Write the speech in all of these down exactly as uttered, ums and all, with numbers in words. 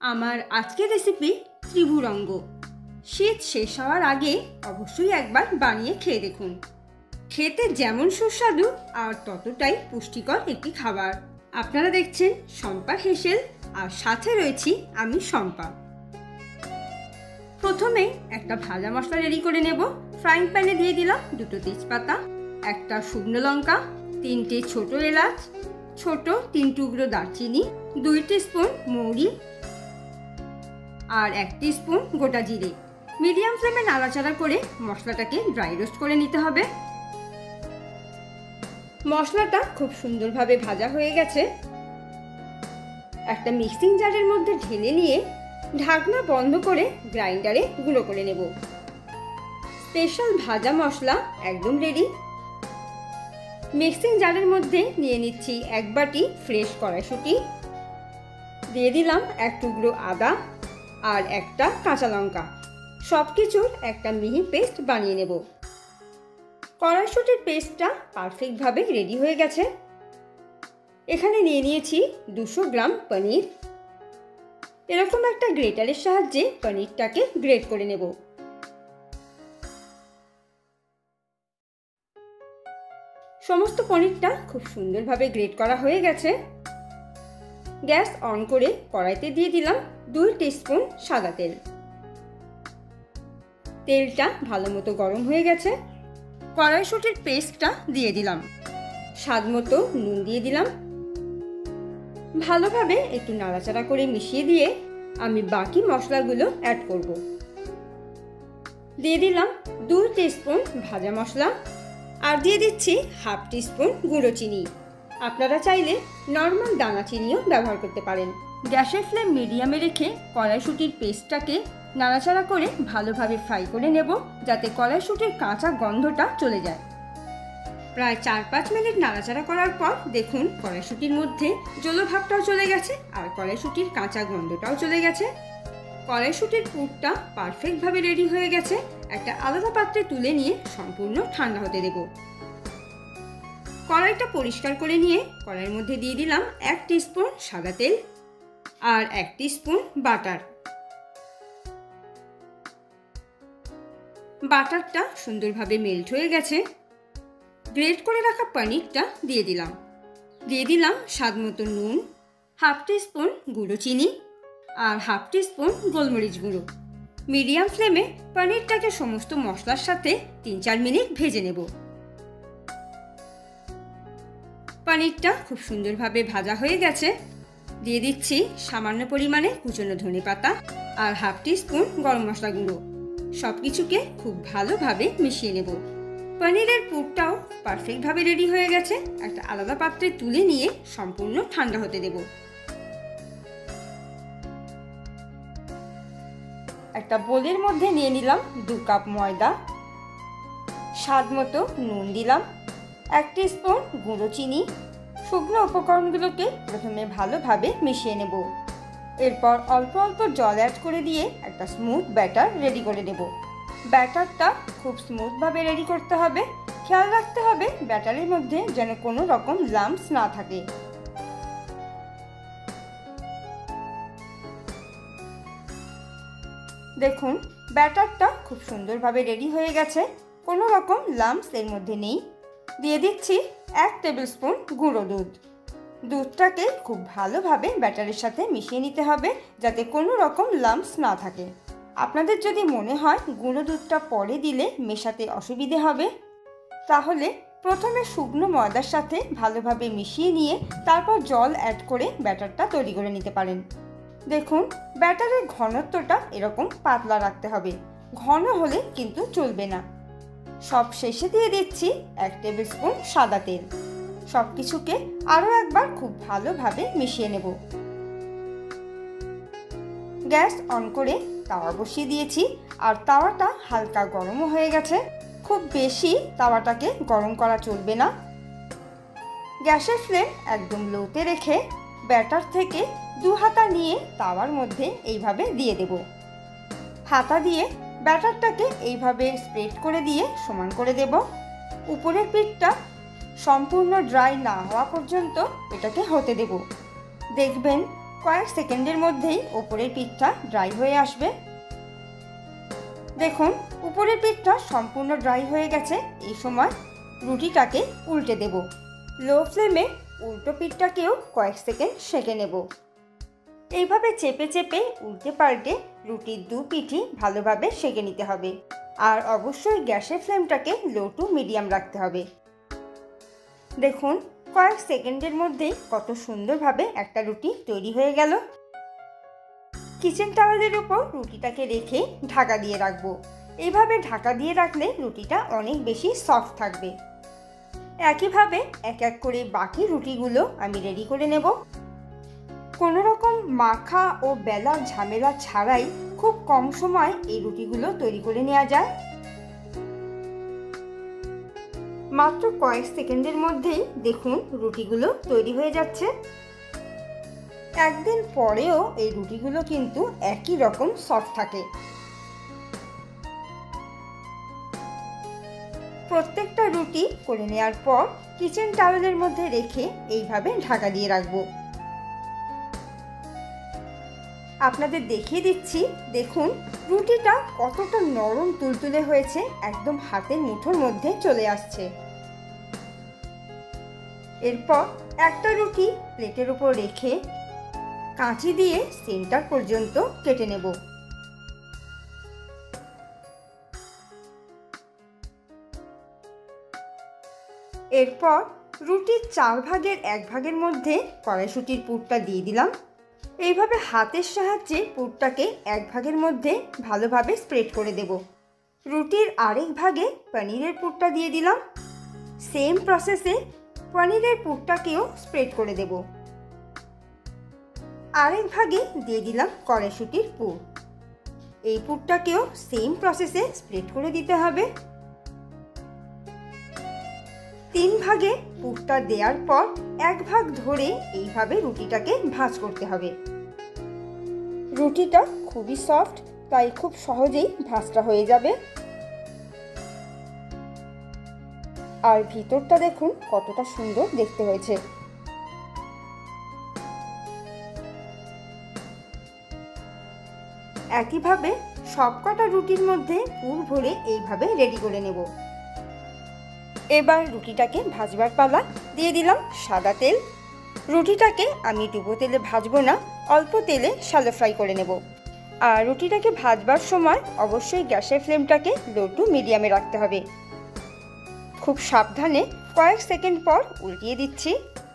আমার আজকের রেসিপি ত্রিভুরঙ্গ। শীত শেষ হওয়ার আগে অবশ্যই একবার বানিয়ে খেয়ে দেখুন। খেতে যেমন সুস্বাদু আর ততটাই পুষ্টিকর একটি খাবার। আপনারা দেখছেন শম্পা হেসেল, আর সাথে রয়েছি আমি শম্পা। প্রথমে একটা ভাজা মশলা রেডি করে নেব। ফ্রাইং প্যানে দিয়ে দিলাম দুটো তেজপাতা, একটা শুকনো লঙ্কা, তিনটে ছোট এলাচ, ছোট তিন টুকরো দারচিনি, দুই স্পুন মৌরি আর এক স্পুন গোটা জিরে। মিডিয়াম ফ্লেমে নাড়াচাড়া করে মশলাটাকে ড্রাই রোস্ট করে নিতে হবে। মশলাটা খুব সুন্দরভাবে ভাজা হয়ে গেছে। একটা মিক্সিং জারের মধ্যে ঢেলে নিয়ে ঢাকনা বন্ধ করে গ্রাইন্ডারে গুঁড়ো করে নেব। স্পেশাল ভাজা মশলা একদম রেডি। মিক্সিং জারের মধ্যে নিয়ে নিচ্ছি এক বাটি ফ্রেশ কড়াইশুঁটি, দিয়ে দিলাম এক টুকরো আদা আর একটা কাঁচা লঙ্কা। সব কিছুর একটা মিহি পেস্ট বানিয়ে নেব। কড়াইশুঁটির পেস্টটা পারফেক্টভাবে রেডি হয়ে গেছে। এখানে নিয়ে নিয়েছি দুশো গ্রাম পনির। এরকম একটা গ্রেটারের সাহায্যে পনিরটাকে গ্রেট করে নেব। সমস্ত পনিরটা খুব সুন্দরভাবে গ্রেট করা হয়ে গেছে। গ্যাস অন করে কড়াইতে দিয়ে দিলাম দুই টিস্পুন সাদা তেল। তেলটা ভালো মতো গরম হয়ে গেছে। কড়াইশুঁটির পেস্টটা দিয়ে দিলাম, স্বাদ মতো নুন দিয়ে দিলাম। ভালোভাবে একটু নাড়াচাড়া করে মিশিয়ে দিয়ে আমি বাকি মশলাগুলো অ্যাড করব। দিয়ে দিলাম দুই টিস্পুন ভাজা মশলা আর দিয়ে দিচ্ছি হাফ টিস্পুন গুঁড়ো চিনি। আপনারা চাইলে নর্মাল দানা চিনিও ব্যবহার করতে পারেন। গ্যাসের ফ্লেম মিডিয়ামে রেখে কড়াইশুঁটির পেস্টটাকে নাড়াচাড়া করে ভালোভাবে ফ্রাই করে নেব, যাতে কড়াইশুঁটির কাঁচা গন্ধটা চলে যায়। প্রায় চার পাঁচ মিনিট নাড়াচাড়া করার পর দেখুন কড়াইশুঁটির মধ্যে জলভাবটাও চলে গেছে আর কড়াইশুঁটির কাঁচা গন্ধটাও চলে গেছে। কড়াইশুঁটির পুরটা পারফেক্টভাবে রেডি হয়ে গেছে। একটা আলাদা পাত্রে তুলে নিয়ে সম্পূর্ণ ঠান্ডা হতে দেব। কড়াইটা পরিষ্কার করে নিয়ে কড়াইয়ের মধ্যে দিয়ে দিলাম এক টিস্পুন সাদা তেল আর এক টিস্পুন বাটার। বাটারটা সুন্দরভাবে মেল্ট হয়ে গেছে। গ্রেট করে রাখা পনিরটা দিয়ে দিলাম। দিয়ে দিলাম স্বাদ মতো নুন, হাফ টিস্পুন গুঁড়ো চিনি আর হাফ টিস্পুন গোলমরিচ গুঁড়ো। মিডিয়াম ফ্লেমে পনিরটাকে সমস্ত মশলার সাথে তিন চার মিনিট ভেজে নেব। পনিরটা খুব সুন্দরভাবে ভাজা হয়ে গেছে। দিয়ে দিচ্ছি সামান্য পরিমাণে কুচনো ধনেপাতা আর হাফ টিস্পুন গরম মশলা গুঁড়ো। সব কিছুকে খুব ভালোভাবে মিশিয়ে নেব। পনিরের পুরটাও পারফেক্টভাবে রেডি হয়ে গেছে। একটা আলাদা পাত্রে তুলে নিয়ে সম্পূর্ণ ঠান্ডা হতে দেব। একটা বোলের মধ্যে নিয়ে নিলাম দু কাপ ময়দা, স্বাদ মতো নুন দিলাম, এক স্পুন গুঁড়ো চিনি। শুকনো উপকরণগুলোকে প্রথমে ভালোভাবে মিশিয়ে নেব। এরপর অল্প অল্প জল অ্যাড করে দিয়ে একটা স্মুথ ব্যাটার রেডি করে নেব। ব্যাটারটা খুব স্মুথভাবে রেডি করতে হবে। খেয়াল রাখতে হবে ব্যাটারের মধ্যে যেন কোনো রকম লাম্পস না থাকে। দেখুন ব্যাটারটা খুব সুন্দরভাবে রেডি হয়ে গেছে। কোনো রকম লাম্পস এর মধ্যে নেই। দিয়ে দিচ্ছি এক টেবিল স্পুন গুঁড়ো দুধ। দুধটাকে খুব ভালোভাবে ব্যাটারের সাথে মিশিয়ে নিতে হবে, যাতে কোনো রকম লাম্পস না থাকে। আপনাদের যদি মনে হয় গুঁড়ো দুধটা পরে দিলে মেশাতে অসুবিধে হবে, তাহলে প্রথমে শুকনো ময়দার সাথে ভালোভাবে মিশিয়ে নিয়ে তারপর জল অ্যাড করে ব্যাটারটা তৈরি করে নিতে পারেন। দেখুন ব্যাটারের ঘনত্বটা এরকম পাতলা রাখতে হবে, ঘন হলে কিন্তু চলবে না। সব শেষে দিয়ে দিচ্ছি এক টেবিল স্পুন সাদা তেল। সব কিছুকে আরও একবার খুব ভালোভাবে মিশিয়ে নেব। গ্যাস অন করে তাওয়া বসিয়ে দিয়েছি আর তাওয়াটা হালকা গরমও হয়ে গেছে। খুব বেশি তাওয়াটাকে গরম করা চলবে না। গ্যাসের ফ্লেম একদম লোতে রেখে ব্যাটার থেকে দু হাতা নিয়ে তাওয়ার মধ্যে এইভাবে দিয়ে দেব। হাতা দিয়ে ব্যাটারটাকে এইভাবে স্প্রেড করে দিয়ে সমান করে দেব। উপরের পিঠটা সম্পূর্ণ ড্রাই না হওয়া পর্যন্ত এটাকে হতে দেব। দেখবেন কয়েক সেকেন্ডের মধ্যেই উপরের পিঠটা ড্রাই হয়ে আসবে। দেখুন উপরের পিঠটা সম্পূর্ণ ড্রাই হয়ে গেছে। এই সময় রুটিটাকে উল্টে দেব। লো ফ্লেমে উল্টো পিঠটাকেও কয়েক সেকেন্ড সেঁকে নেব। এইভাবে চেপে চেপে উল্টে পাল্টে রুটির দু পিঠই ভালোভাবে সেঁকে নিতে হবে। আর অবশ্যই গ্যাসের ফ্লেমটাকে লো টু মিডিয়াম রাখতে হবে। দেখুন কয়েক সেকেন্ডের মধ্যেই কত সুন্দরভাবে একটা রুটি তৈরি হয়ে গেল। কিচেন টাওয়েলের উপর রুটিটাকে রেখে ঢাকা দিয়ে রাখবো। এইভাবে ঢাকা দিয়ে রাখলে রুটিটা অনেক বেশি সফট থাকবে। একইভাবে এক এক করে বাকি রুটিগুলো আমি রেডি করে নেব। কোনো রকম মাখা ও বেলা ঝামেলা ছাড়াই খুব কম সময় এই রুটিগুলো তৈরি করে নেওয়া যায়। মাত্র কয়েক সেকেন্ডের মধ্যেই দেখুন রুটিগুলো তৈরি হয়ে যাচ্ছে। একদিন পরেও এই রুটিগুলো কিন্তু একই রকম সফট থাকে। প্রত্যেকটা রুটি করে নেওয়ার পর কিচেন টাওয়েলের মধ্যে রেখে এইভাবে ঢাকা দিয়ে রাখবো। আপনাদের দেখিয়ে দিচ্ছি, দেখুন রুটিটা কতটা নরম তুলতুলে হয়েছে, একদম হাতের মুঠোর মধ্যে চলে আসছে। এরপর একটা রুটি প্লেটের উপর রেখে কাঁচি দিয়ে সেন্টার পর্যন্ত কেটে নেব। এরপর রুটির চার ভাগের এক ভাগের মধ্যে কড়াইশুঁটির পুরটা দিয়ে দিলাম। এইভাবে হাতের সাহায্যে পুরটাকে এক ভাগের মধ্যে ভালোভাবে স্প্রেড করে দেব। রুটির আরেক ভাগে পনিরের পুরটা দিয়ে দিলাম। সেম প্রসেসে পনিরের পুরটাকেও স্প্রেড করে দেব। আরেক ভাগে দিয়ে দিলাম কড়াইশুঁটির পুর। এই পুরটাকেও সেম প্রসেসে স্প্রেড করে দিতে হবে। তিন ভাগে পুরটা দেওয়ার পর এক ভাগ ধরে এইভাবে রুটিটাকে ভাঁজ করতে হবে। রুটিটা খুবই সফট, তাই খুব সহজেই ভাঁজটা হয়ে যাবে। আর ভিতরটা দেখুন কতটা সুন্দর দেখতে হয়েছে। একইভাবে সবকটা রুটির মধ্যে পুর ভরে এইভাবে রেডি করে নেব। এবার রুটিটাকে ভাজবার পালা। দিয়ে দিলাম সাদা তেল। রুটিটাকে আমি ডুবো তেলে ভাজবো না, অল্প তেলে শ্যালো ফ্রাই করে নেব। আর রুটিটাকে ভাজবার সময় অবশ্যই গ্যাসের ফ্লেমটাকে লো টু মিডিয়ামে রাখতে হবে। খুব সাবধানে কয়েক সেকেন্ড পর উল্টিয়ে দিচ্ছি।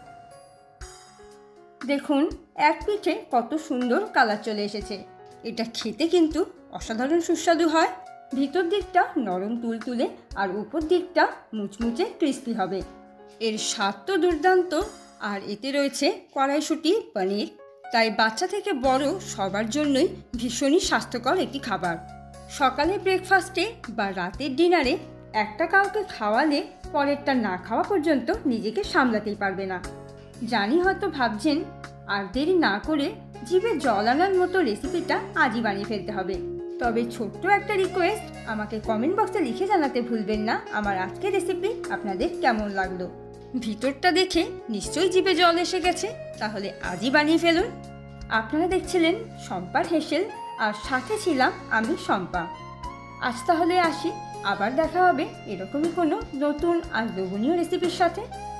দেখুন এক পিঠে কত সুন্দর কালার চলে এসেছে। এটা খেতে কিন্তু অসাধারণ সুস্বাদু হয়। ভিতর দিকটা নরম তুলতুলে আর উপর দিকটা মুচমুচে ক্রিস্পি হবে। এর স্বাদ তো দুর্দান্ত, আর এতে রয়েছে কড়াইশুঁটি পনির, তাই বাচ্চা থেকে বড় সবার জন্যই ভীষণই স্বাস্থ্যকর একটি খাবার। সকালে ব্রেকফাস্টে বা রাতের ডিনারে একটা কাউকে খাওয়ালে পরেরটা না খাওয়া পর্যন্ত নিজেকে সামলাতেই পারবে না। জানি হয়তো ভাবছেন, আর দেরি না করে জিভে জল আনার মতো রেসিপিটা আজই বানিয়ে ফেলতে হবে। তবে ছোট্ট একটা রিকোয়েস্ট, আমাকে কমেন্ট বক্সে লিখে জানাতে ভুলবেন না আমার আজকের রেসিপি আপনাদের কেমন লাগলো। ভিতরটা দেখে নিশ্চয়ই জিভে জল এসে গেছে, তাহলে আজই বানিয়ে ফেলুন। আপনারা দেখছিলেন শম্পার হেসেল, আর সাথে ছিলাম আমি শম্পা। আজ তাহলে আসি, আবার দেখা হবে এরকমই কোনো নতুন আর লোভনীয় রেসিপির সাথে।